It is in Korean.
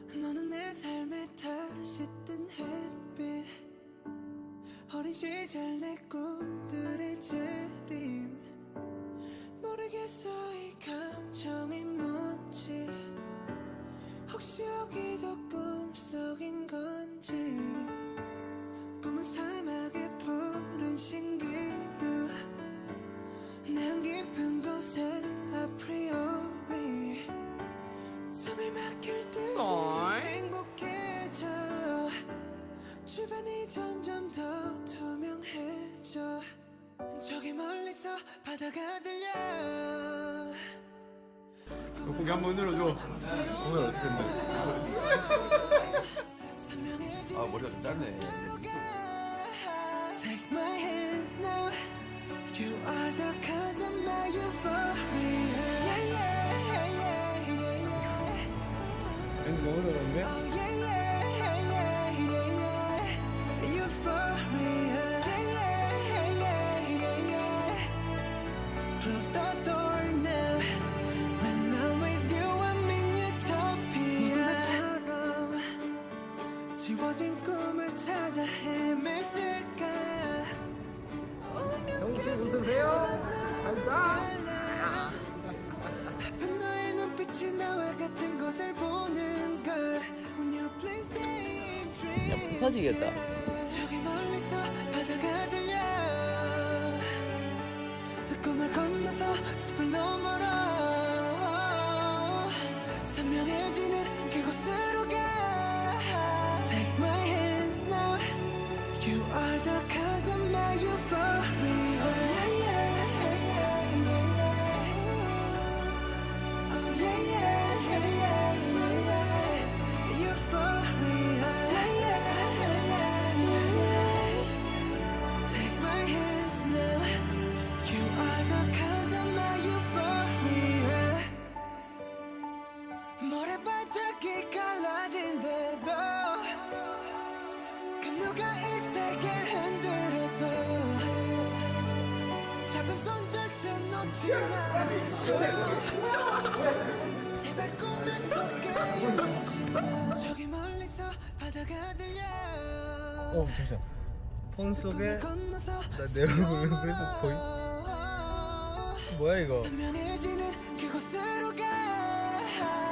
너는 내 삶에 다시 뜬 햇빛 어린 시절 내 꿈들의 재림 모르겠어 이 감정이 뭔지 혹시 여기도 꿈속인 건지 꿈은 사막의 푸른 신기루 난 깊은 곳에 아프리오리 숨이 막힐 듯이 행복해져 주변이 점점 더 투명해져 저기 멀리서 바다가 들려 고기 한번 흔들어줘. 오늘 어떻게 했나? 아 머리가 좀 짧네. Take my hands now. You are the cause of my euphoria. Yeah, yeah, yeah, yeah, yeah. 왠지 너무 잘하는데? Oh yeah, yeah, yeah, yeah, yeah. Euphoria. Yeah, yeah, yeah, yeah, yeah. Close the door now. When I'm with you, I'm in utopia. 모두나처럼 지워진 꿈을 찾아 헤맸을까? 정신 웃으세요. 감사. 아픈 너의 눈빛이 나와 같은 것을 보는 걸. When you please stay in dreams. 야 부서지겠다. 저기 멀리서 바다가 들려 꿈을 건너서 숲을 너머로 선명해지는 그곳으로 가 Take my hands now You are the cause of my euphoria Oh yeah, yeah, yeah, yeah, yeah. Oh yeah, yeah, yeah, yeah, yeah. Euphoria Yeah, yeah, yeah, yeah, yeah. Take my hands now You are the cause of my euphoria 모래바닥이 갈라진데도 그 누가 이 세계를 흔들어도 잡은 손 절대 놓지 말아줘 제발 꿈의 속에 있지 마 저기 멀리서 바다가 들려 잠시만. 폰 속에 나 내 얼굴을 계속 보이. 뭐야 이거? 선명해지는 그곳으로 가